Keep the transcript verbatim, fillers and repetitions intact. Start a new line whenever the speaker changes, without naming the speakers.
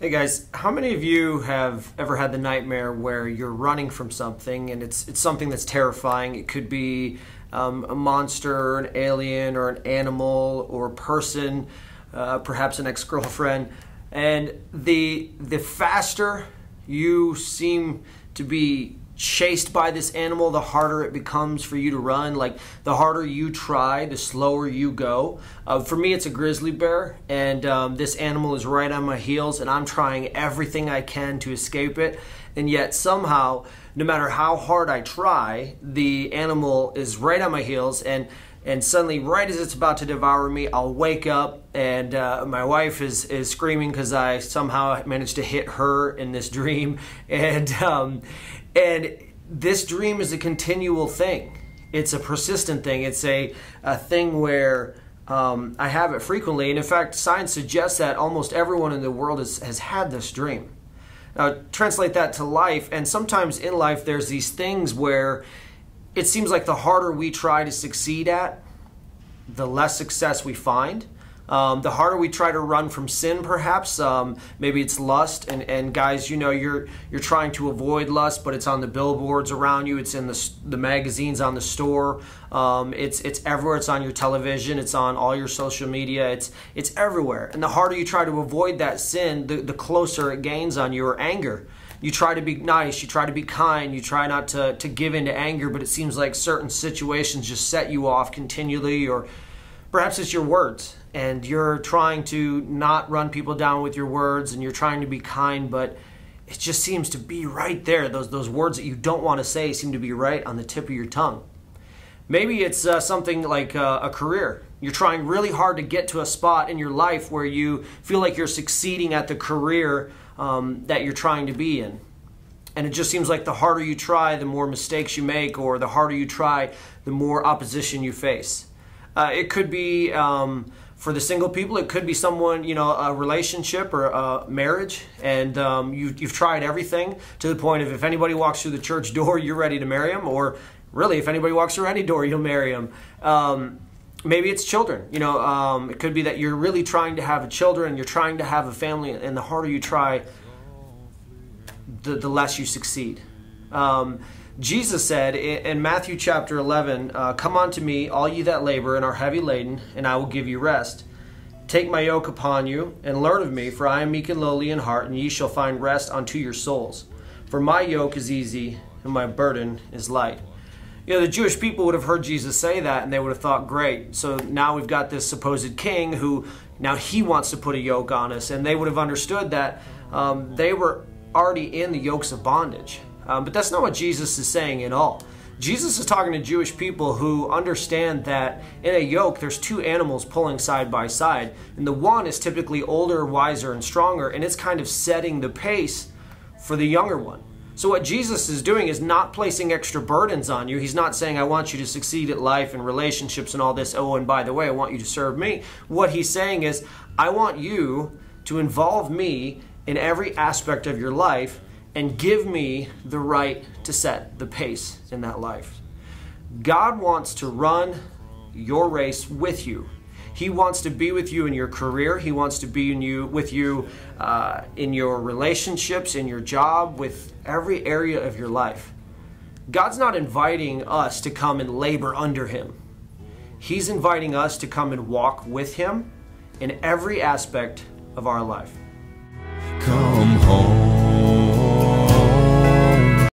Hey guys, how many of you have ever had the nightmare where you're running from something and it's it's something that's terrifying? It could be um, a monster, or an alien, or an animal, or a person, uh, perhaps an ex-girlfriend. And the the faster you seem to be chased by this animal, the harder it becomes for you to run. Like, the harder you try, the slower you go. Uh, for me, it's a grizzly bear, and um, this animal is right on my heels, and I'm trying everything I can to escape it. And yet somehow, no matter how hard I try, the animal is right on my heels, and and suddenly, right as it's about to devour me, I'll wake up, and uh, my wife is is screaming because I somehow managed to hit her in this dream. And um, and this dream is a continual thing. It's a persistent thing. It's a, a thing where um, I have it frequently. And in fact, science suggests that almost everyone in the world has, has had this dream. Now, translate that to life, and sometimes in life there's these things where it seems like the harder we try to succeed at, the less success we find. Um, the harder we try to run from sin, perhaps. Um, maybe it's lust, and, and guys, you know, you're you're trying to avoid lust, but it's on the billboards around you. It's in the the magazines on the store. Um, it's it's everywhere. It's on your television. It's on all your social media. It's it's everywhere. And the harder you try to avoid that sin, the, the closer it gains on you. Or anger. You try to be nice, you try to be kind, you try not to, to give in to anger, but it seems like certain situations just set you off continually. Or perhaps it's your words, and you're trying to not run people down with your words, and you're trying to be kind, but it just seems to be right there. Those, those words that you don't want to say seem to be right on the tip of your tongue. Maybe it's uh, something like uh, a career. You're trying really hard to get to a spot in your life where you feel like you're succeeding at the career Um, that you're trying to be in. And it just seems like the harder you try, the more mistakes you make, or the harder you try, the more opposition you face. Uh, it could be, um, for the single people, it could be someone, you know, a relationship or a marriage, and um, you, you've tried everything to the point of if anybody walks through the church door, you're ready to marry them, or really, if anybody walks through any door, you'll marry them. Um, Maybe it's children. You know, um, it could be that you're really trying to have a children, you're trying to have a family, and the harder you try, the, the less you succeed. Um, Jesus said in, in Matthew chapter eleven, uh, "Come unto me, all ye that labor and are heavy laden, and I will give you rest. Take my yoke upon you, and learn of me, for I am meek and lowly in heart, and ye shall find rest unto your souls. For my yoke is easy, and my burden is light." You know, the Jewish people would have heard Jesus say that, and they would have thought, great, so now we've got this supposed king who, now he wants to put a yoke on us. And they would have understood that um, they were already in the yokes of bondage. Um, but that's not what Jesus is saying at all. Jesus is talking to Jewish people who understand that in a yoke, there's two animals pulling side by side. And the one is typically older, wiser, and stronger, and it's kind of setting the pace for the younger one. So what Jesus is doing is not placing extra burdens on you. He's not saying, I want you to succeed at life and relationships and all this. Oh, and by the way, I want you to serve me. What he's saying is, I want you to involve me in every aspect of your life and give me the right to set the pace in that life. God wants to run your race with you. He wants to be with you in your career. He wants to be in you, with you uh, in your relationships, in your job, with every area of your life. God's not inviting us to come and labor under Him. He's inviting us to come and walk with Him in every aspect of our life.